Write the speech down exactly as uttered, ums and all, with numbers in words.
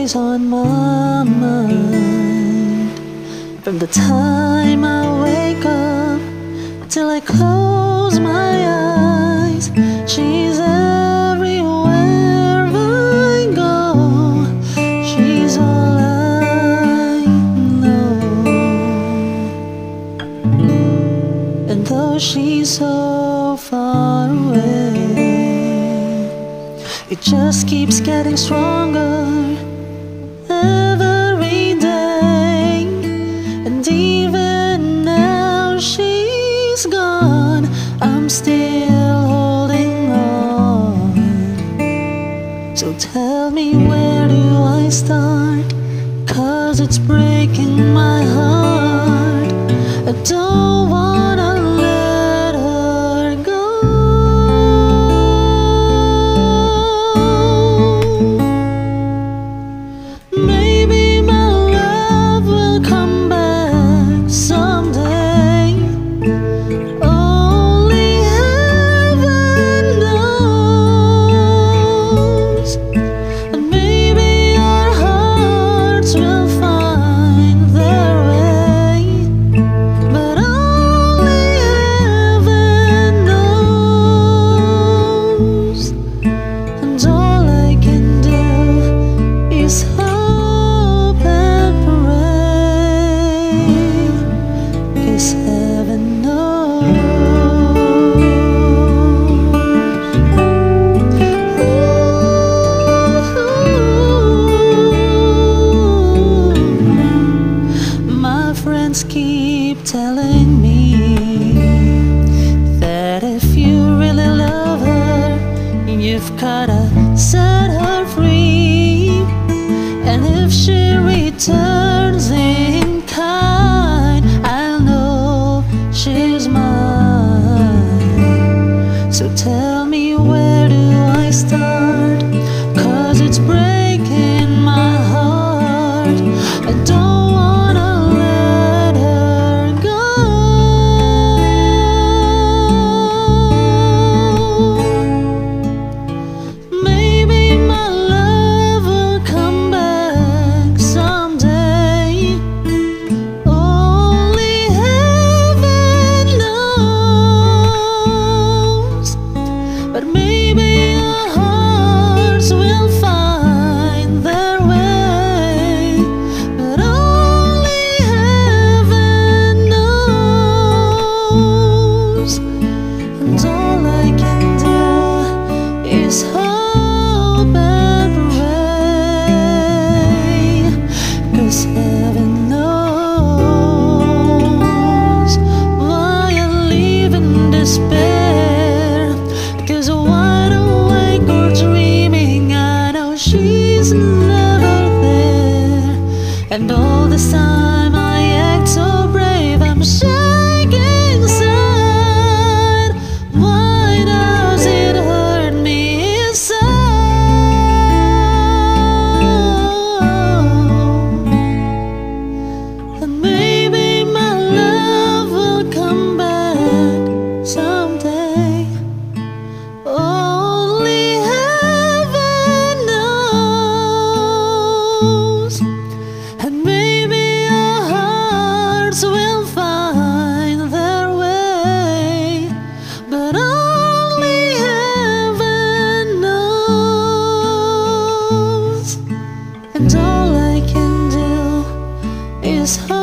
always on my mind. From the time I wake up till I close my eyes, she's everywhere I go. She's all I know. And though she's so far away, it just keeps getting stronger every day. And even now she's gone, I'm still holding on. So tell me, where do I start? 'Cause it's breaking my heart. I don't wanna let her go. Maybe my love will come back someday. Only heaven knows. And maybe our hearts will find their way, but only heaven knows. And all I can do is hope and pray, 'cause heaven knows. My friends keep telling me that if you really love her, you've gotta set her free. And if she returns in kind, I'll know she's mine. So tell me, where do I start? 'Cause it's breaking my heart. I don't wanna let her go. Maybe my love will come back someday. Only heaven knows. But maybe our hearts will find their way, but only heaven knows. And all I can do is hope and pray, 'cause heaven knows. Why I live in despair, 'cause wide awake or dreaming, I know she's never there. And all this time I act so brave, I'm shaking inside. Why does it hurt me so? And maybe my love will come back someday. Only heaven knows. And maybe our hearts will find their way, but only heaven knows. And all I can do is